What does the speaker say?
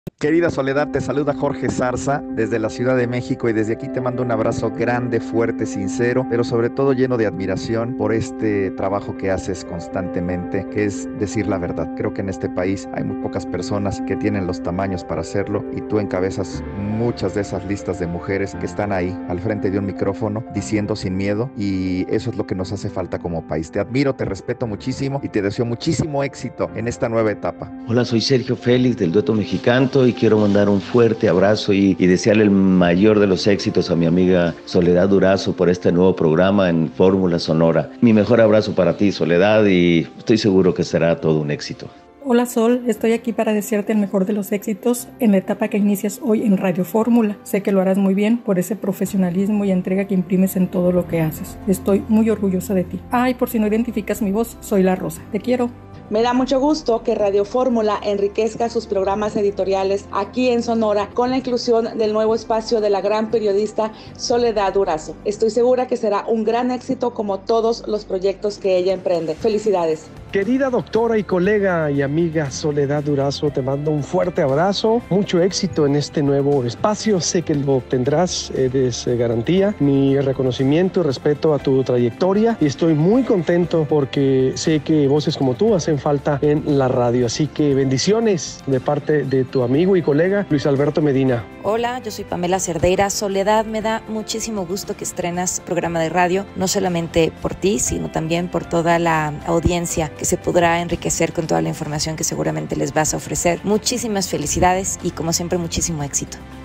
Querida Soledad, te saluda Jorge Zarza desde la Ciudad de México y desde aquí te mando un abrazo grande, fuerte, sincero, pero sobre todo lleno de admiración por este trabajo que haces constantemente, que es decir la verdad. Creo que en este país hay muy pocas personas que tienen los tamaños para hacerlo y tú encabezas muchas de esas listas de mujeres que están ahí al frente de un micrófono diciendo sin miedo, y eso es lo que nos hace falta como país. Te admiro, te respeto muchísimo y te deseo muchísimo éxito en esta nueva etapa. Hola, soy Sergio Félix del Dueto Mexicanto y quiero mandar un fuerte abrazo y desearle el mayor de los éxitos a mi amiga Soledad Durazo por este nuevo programa en Fórmula Sonora. Mi mejor abrazo para ti, Soledad, y estoy seguro que será todo un éxito. Hola Sol, estoy aquí para desearte el mejor de los éxitos en la etapa que inicias hoy en Radio Fórmula. Sé que lo harás muy bien por ese profesionalismo y entrega que imprimes en todo lo que haces. Estoy muy orgullosa de ti. Y por si no identificas mi voz, soy La Rosa. Te quiero. Me da mucho gusto que Radio Fórmula enriquezca sus programas editoriales aquí en Sonora con la inclusión del nuevo espacio de la gran periodista Soledad Durazo. Estoy segura que será un gran éxito como todos los proyectos que ella emprende. Felicidades. Querida doctora y colega y amiga Soledad Durazo, te mando un fuerte abrazo, mucho éxito en este nuevo espacio, sé que lo obtendrás, eres garantía, mi reconocimiento y respeto a tu trayectoria y estoy muy contento porque sé que voces como tú hacen falta en la radio, así que bendiciones de parte de tu amigo y colega Luis Alberto Medina. Hola, yo soy Pamela Cerdeira. Soledad, me da muchísimo gusto que estrenas programa de radio, no solamente por ti, sino también por toda la audiencia que se podrá enriquecer con toda la información que seguramente les vas a ofrecer. Muchísimas felicidades y como siempre muchísimo éxito.